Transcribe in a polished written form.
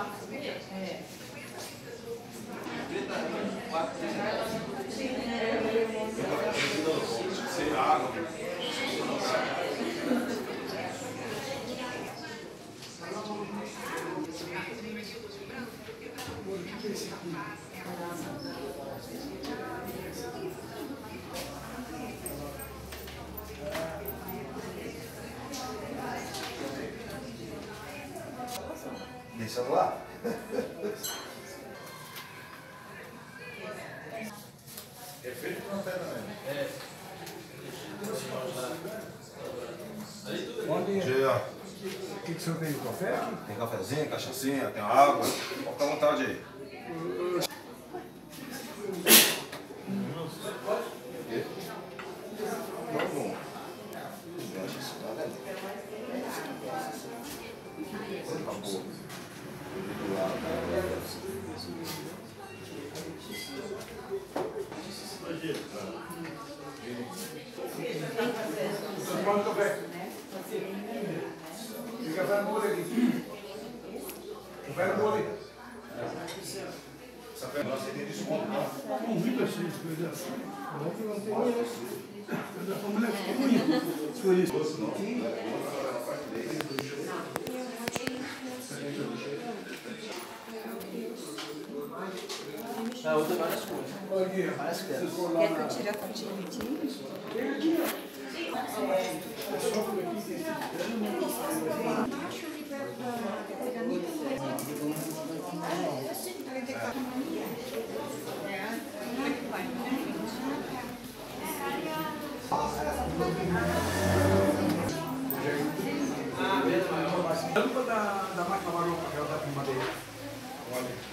É. Sem água. Deixa lá. É feito com pedra mesmo. É. Bom dia. O que o senhor tem? Café? Tem cafezinho, cachaçinha, tem água. Pode ficar à vontade aí. Quanto café? E café no molho aqui. Café no molho. Essa pedra nossa tem desconto, não? Com muita gente, coisa assim. Ontem não tem isso. A mulher ficou bonita. Foi isso. Ah, outra várias coisas. Várias Quer que eu tire a fotinha aqui? Tampa da máquina marrom, aquela da madeira. Olha.